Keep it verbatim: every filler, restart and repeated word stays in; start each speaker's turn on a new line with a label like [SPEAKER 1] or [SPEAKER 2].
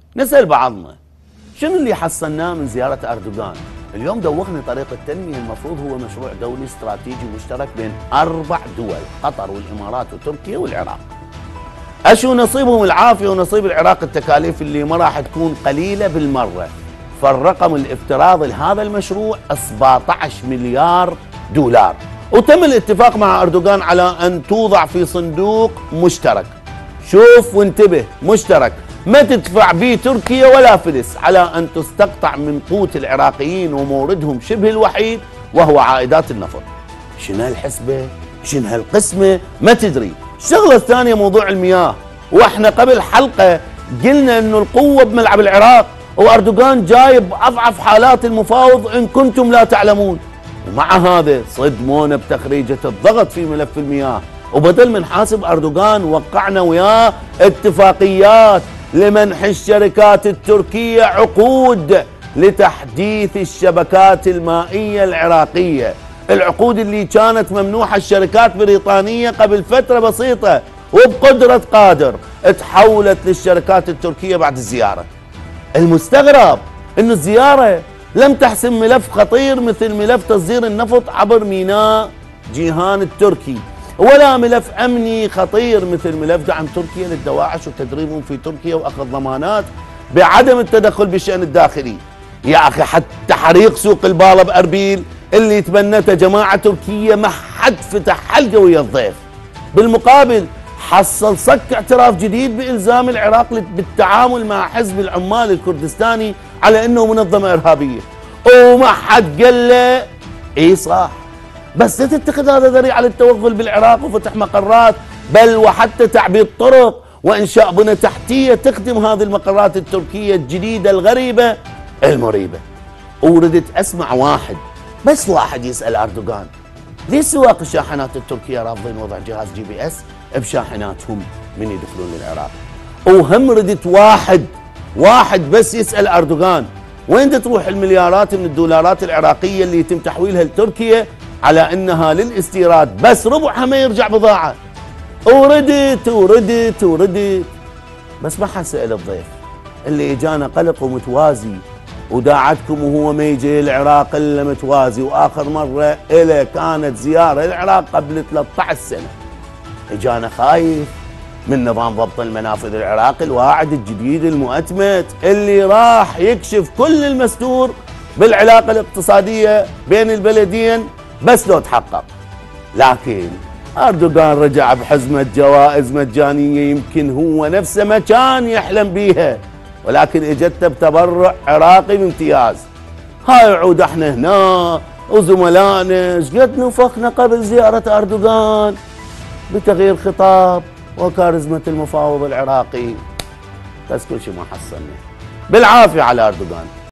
[SPEAKER 1] نسأل بعضنا شنو اللي حصلناه من زيارة أردوغان؟ اليوم دوخنا طريق التنمية المفروض هو مشروع دولي استراتيجي مشترك بين أربع دول، قطر والإمارات وتركيا والعراق. أشو نصيبهم العافية ونصيب العراق التكاليف اللي ما راح تكون قليلة بالمرة. فالرقم الافتراضي لهذا المشروع سبعة عشر مليار دولار، وتم الاتفاق مع أردوغان على أن توضع في صندوق مشترك. شوف وانتبه، مشترك ما تدفع به تركيا ولا فلس، على أن تستقطع من قوت العراقيين وموردهم شبه الوحيد وهو عائدات النفط. شنو هالحسبة؟ شنو هالقسمة؟ ما تدري. الشغلة الثانية موضوع المياه، واحنا قبل حلقة قلنا انه القوة بملعب العراق، وأردوغان جايب أضعف حالات المفاوض إن كنتم لا تعلمون. ومع هذا صدمونا بتخريجة الضغط في ملف المياه، وبدل من حاسب أردوغان وقعنا وياه اتفاقيات لمنح الشركات التركية عقود لتحديث الشبكات المائية العراقية. العقود اللي كانت ممنوحة الشركات بريطانية قبل فترة بسيطة وبقدرة قادر تحولت للشركات التركية بعد الزيارة. المستغرب أن الزيارة لم تحسم ملف خطير مثل ملف تصدير النفط عبر ميناء جيهان التركي، ولا ملف أمني خطير مثل ملف دعم تركيا للدواعش وتدريبهم في تركيا وأخذ ضمانات بعدم التدخل بالشأن الداخلي. يا أخي حتى حريق سوق البالة بأربيل اللي تبنته جماعة تركية ما حد فتح حلقة ويا الضيف. بالمقابل حصل صك اعتراف جديد بإلزام العراق بالتعامل مع حزب العمال الكردستاني على أنه منظمة إرهابية، وما حد قال له إي صح، بس لا تتخذ هذا ذريعة للتوغل بالعراق وفتح مقرات، بل وحتى تعبيد طرق وإنشاء بنى تحتية تخدم هذه المقرات التركية الجديدة الغريبة المريبة. وردت أسمع واحد بس واحد يسأل أردوغان ليش سواق الشاحنات التركية رافضين وضع جهاز جي بي اس بشاحناتهم من يدخلون للعراق. وهم ردت واحد واحد بس يسأل أردوغان وين تروح المليارات من الدولارات العراقية اللي يتم تحويلها لتركيا على أنها للاستيراد، بس ربعها ما يرجع بضاعة. وردت وردت وردت بس ما حد سأل الضيف اللي اجانا قلق ومتوازي وداعتكم وهو ما يجي العراق الا متوازي، واخر مره له كانت زياره العراق قبل ثلاثة عشر سنه. اجانا خايف من نظام ضبط المنافذ العراقي الواعد الجديد المؤتمت اللي راح يكشف كل المستور بالعلاقه الاقتصاديه بين البلدين بس لو تحقق. لكن أردوغان رجع بحزمة جوائز مجانية يمكن هو نفسه ما كان يحلم بيها، ولكن اجته بتبرع عراقي بامتياز. هاي عود احنا هنا وزملائنا ايش قد نفخنا قبل زيارة أردوغان بتغيير خطاب وكاريزمة المفاوض العراقي، بس كل شيء ما حصلنا. بالعافية على أردوغان.